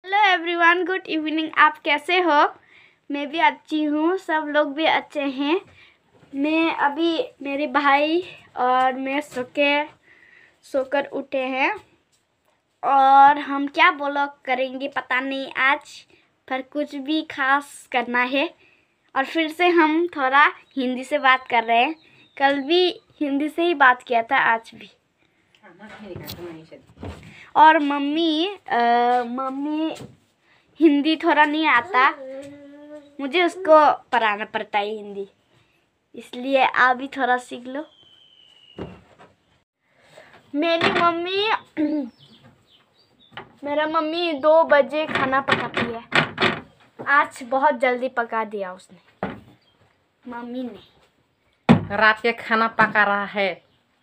Hello everyone, good evening. आप कैसे हो? मैं भी अच्छी हूँ, सब लोग भी अच्छे हैं। मैं अभी मेरे भाई और मैं सोकर उठे हैं और हम क्या ब्लॉग करेंगे पता नहीं आज, पर कुछ भी खास करना है। और फिर से हम थोड़ा हिंदी से बात कर रहे हैं। कल भी हिंदी से ही बात किया था, आज भी। और मम्मी हिंदी थोड़ा नहीं आता, मुझे उसको पढ़ाना पड़ता है हिंदी, इसलिए आप भी थोड़ा सीख लो। मेरा मम्मी 2 बजे खाना पकाती है। आज बहुत जल्दी पका दिया उसने, मम्मी ने। रात के खाना पका रहा है।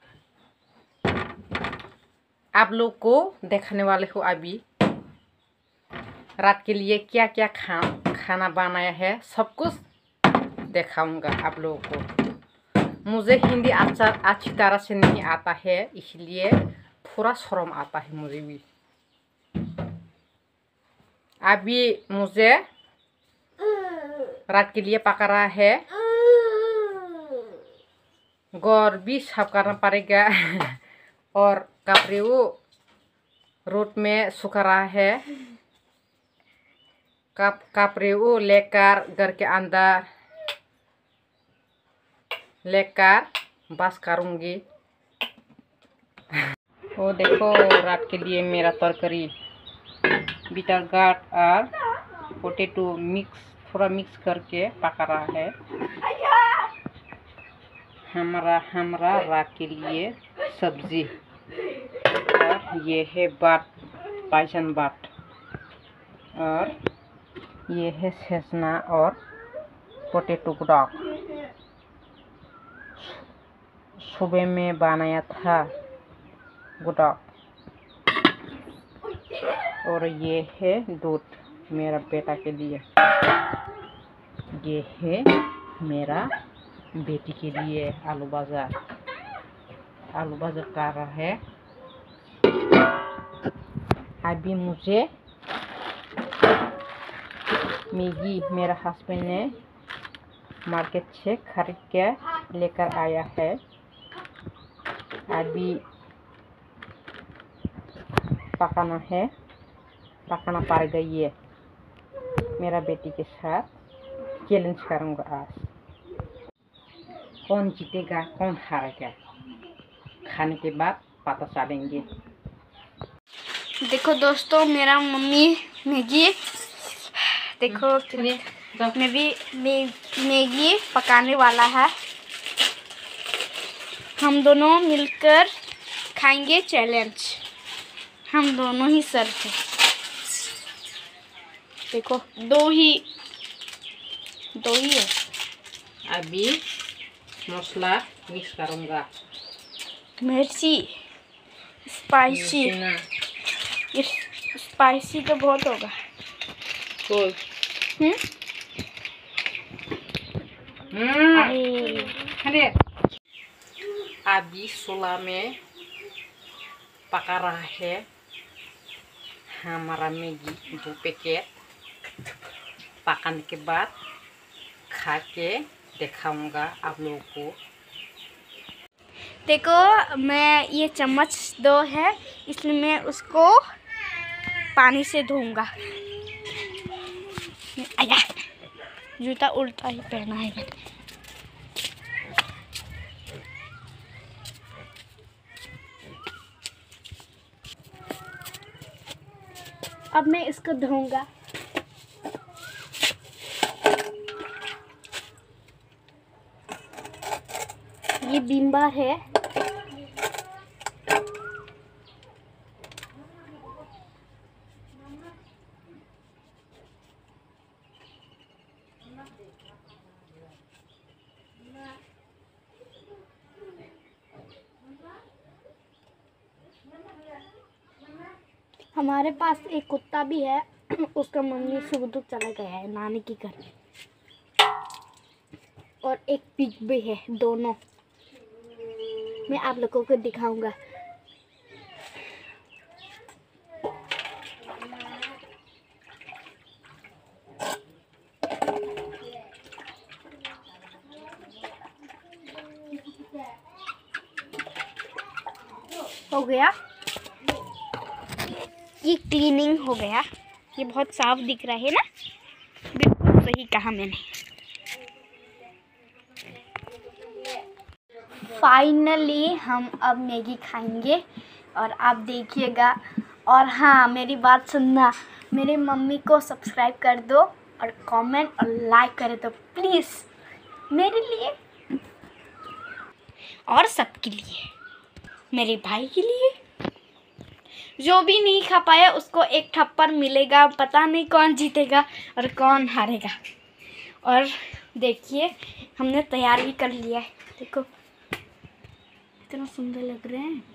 आप लोग को देखने वाले हो अभी रात के लिए क्या क्या खाना बनाया है, सब कुछ दिखाऊंगा आप लोगों को। मुझे हिंदी अच्छी तरह से नहीं आता है, इसलिए थोड़ा शर्म आता है मुझे भी। अभी मुझे रात के लिए पका रहा है, घर भी साफ करना पड़ेगा और कपड़े वो रोड में सुखा रहा है। कपड़े वो लेकर घर के अंदर लेकर बस करूंगी। वो देखो, रात के लिए मेरा तरकारी बीटर गार्ड और पोटैटो थोड़ा मिक्स करके पका रहा है। हमारा रात के लिए सब्जी। और ये है पाइसन बाट, और ये है सेसना और पोटैटो गुड़ाक। सुबह में बनाया था गुड़ाक। और ये है दूध मेरा बेटा के लिए। ये है मेरा बेटी के लिए आलू बाजार कर रहा है। अभी मुझे मैगी मेरा हस्बैंड ने मार्केट से खरीद के लेकर आया है। अभी पकाना पड़ेगा। ये मेरा बेटी के साथ चैलेंज करूंगा आज। कौन जीतेगा कौन हारेगा, खाने के बाद पता चलेंगे। देखो दोस्तों, मेरा मम्मी मैगी, देखो मैं भी मैगी पकाने वाला है। हम दोनों मिलकर खाएंगे चैलेंज। हम दोनों ही सर थे। देखो दो ही है। अभी मसाला मिक्स करूंगा। मिर्ची स्पाइसी तो बहुत होगा। अभी सोला में पका रहा है हमारा मैगी 2 पैकेट। पकाने के बाद खा के दिखाऊंगा आप लोगों को। देखो, मैं ये चम्मच 2 है, इसलिए मैं उसको पानी से धोऊंगा। आया, जूता उल्टा ही पहना है मैंने। अब मैं इसको धोऊंगा। ये बिम्बा है। हमारे पास एक कुत्ता भी है, उसका मम्मी सुबह चला गया है नानी के घर। और एक पिग भी है, दोनों मैं आप लोगों को हो गया, ये क्लीनिंग हो गया, ये बहुत साफ दिख रहा है ना, बिल्कुल सही कहा मैंने। फाइनली हम अब मैगी खाएंगे और आप देखिएगा। और हाँ, मेरी बात सुनना, मेरे मम्मी को सब्सक्राइब कर दो और कमेंट और लाइक करे तो प्लीज़, मेरे लिए और सबके लिए, मेरे भाई के लिए। जो भी नहीं खा पाया उसको एक थप्पड़ मिलेगा, पता नहीं कौन जीतेगा और कौन हारेगा। और देखिए हमने तैयार भी कर लिया है, देखो कितना सुंदर लग रहे हैं,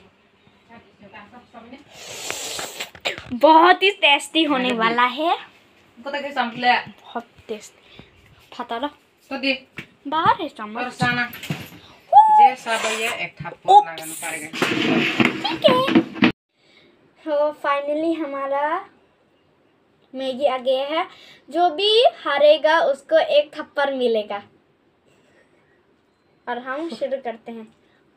बहुत ही टेस्टी होने वाला है, बहुत टेस्टी। फटाला तो दे बाहर है और चम्मच। साना जैसा भैया एक थप्पड़ लगाना पड़ेगा। ठीक है, तो फाइनली हमारा मैगी आ गया है। जो भी हारेगा उसको एक थप्पड़ मिलेगा। और हम शुरू करते हैं।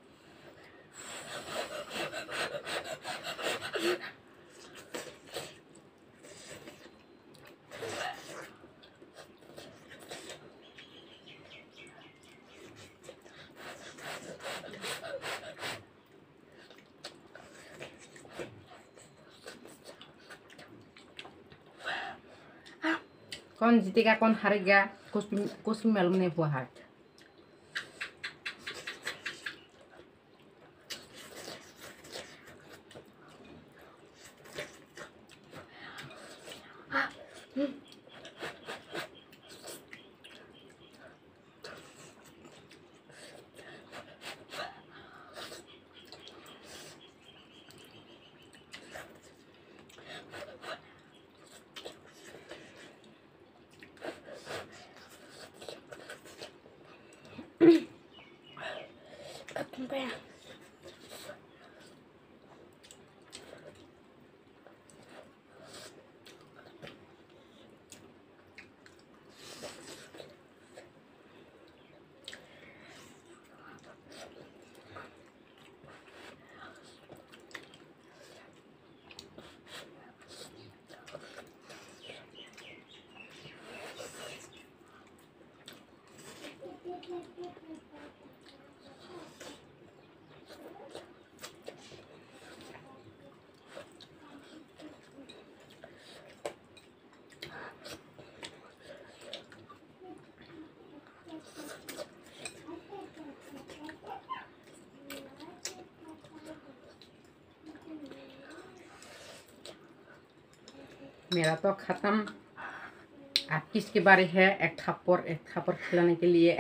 कौन जीतेगा कौन हारेगा कुछ भी मालूम नहीं हुआ है। मेरा तो खत्म। आप किसके बारे है एक थप्पड़ खिलाने के लिए।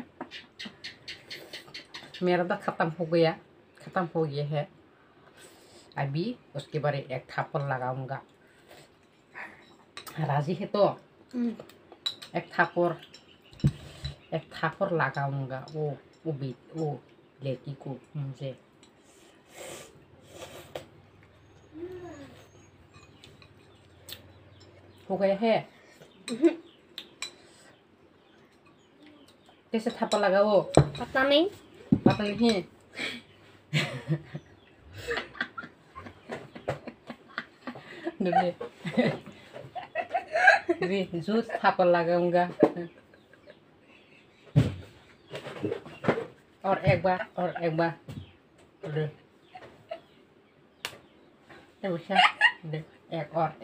मेरा तो खत्म हो गया है। अभी उसके बारे एक थप्पड़ लगाऊंगा। राजी है तो एक थप्पड़ लगाऊंगा वो लड़की को मुझे। हो गया है। कैसे थप्पड़ लगा वो पता नहीं। जूस थप्पड़ लगाऊंगा। और एक बार एक और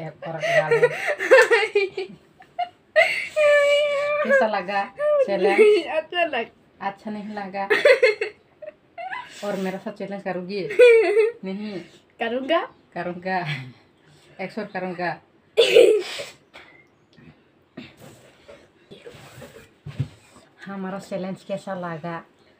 कैसा लगा चैलेंज? अच्छा नहीं लगा? और मेरा साथ चैलेंज करोगी? नहीं करूँगा 100 करूँगा। हमारा चैलेंज कैसा लगा?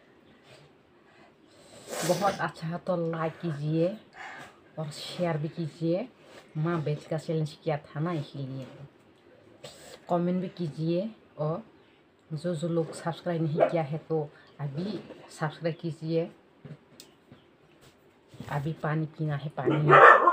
बहुत अच्छा है तो लाइक कीजिए और शेयर भी कीजिए। माँ बेच का चैलेंज किया था ना, इसीलिए कमेंट भी कीजिए। और जो लोग सब्सक्राइब नहीं किया है तो अभी सब्सक्राइब कीजिए। अभी पानी पीना है, पानी